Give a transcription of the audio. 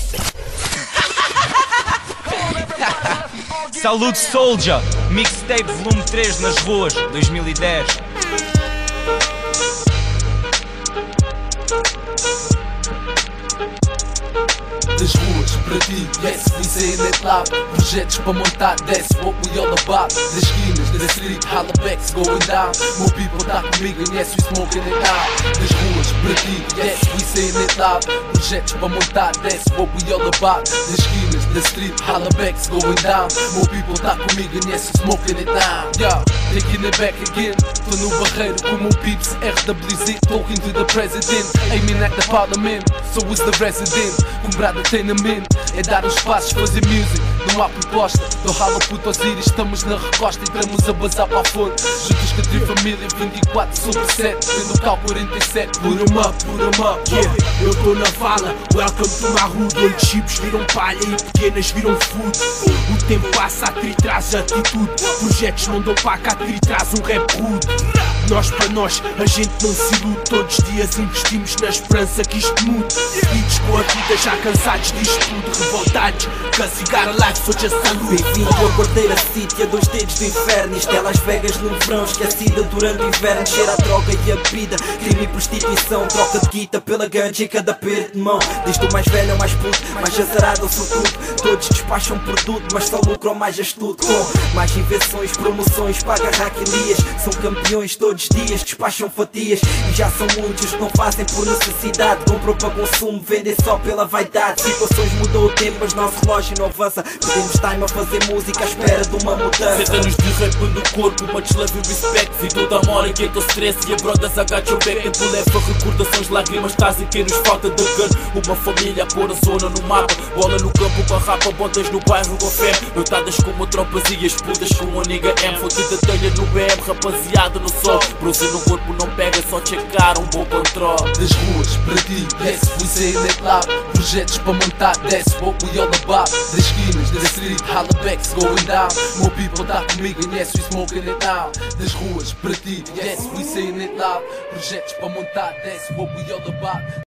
Salute Soldier, mixtape volume 3 nas ruas, 2010. Das ruas para ti, yes, we say it loud. Projetos para montar, that's what we all about. Das esquinas, da street, hollabacks going down. More people tá comigo and yes, we smoking it down. Das ruas para ti, yes, we say it loud. Projetos para montar, that's what we all about. Das esquinas, da street, hollabacks going down. More people tá comigo and yes, we smoking it down. Yeah, taking it back again. Tô no barreiro como um Pips, RWZ, talking to the president, aiming at the parliament, so is the resident. Comprada tem na mente, é dar os passos, fazer music, não há proposta. Do ralo puto aos íris, estamos na recosta e estamos a bazar para a fonte. Juntos com a trifamília, 24/7, tendo o cal 47. Put 'em up, yeah. Eu tô na vala, welcome to my hood, onde chips viram palha e pequenas viram food. O tempo passa, a tri traz atitude, projetos não dão paca, a tri traz um rap rude. Nós para nós, a gente não se ilude, todos os dias investimos na esperança que isto mude. Seguidos com a vida, já cansados disto tudo, revoltados, cause you got a life, so just salute. Bem-vindo ao Quarteira City, a 2 dedos do inferno. Isto é Las Vegas no verão, esquecida durante o inverno. Cheira a droga e a bebida, crime e prostituição. Troca de guita pela ganja e cada perto de mão. Diz-te o mais velho, o mais puto, mais azarado ou sortudo. Todos despacham produto, mas só lucram mais astuto. Com mais invenções, promoções, para agarrar quilias. São campeões todos os dias, despacham fatias. E já são muitos que não fazem por necessidade. Compram para consumo, vendem só pela vaidade. Situações mudou o tempo, mas nosso relógio não avança. Perdemos time a fazer música à espera de uma mudança. 7 anos de rap no corpo, much love e respect. Vi toda a mora que é teu stress e a brothers I got your back. Tempo leva recordações, lágrimas, estás e que nos falta de gun. Uma família a pôr a zona no mapa. Bola no campo, barrapa, botas no bairro com fé. Noitadas como tropas e as putas com a nigga M. Fonte da telha no BM, rapaziada no sol. Bruce no corpo não pega, só checar um bom controle. Das ruas para ti, yes, we say it loud. Projetos para montar, that's what we all about. Das esquinas, da street, hollabacks going down. More people tá comigo and yes, we smoking it down. Das ruas para ti, yes, we say it loud. Projetos para montar, that's what we all about.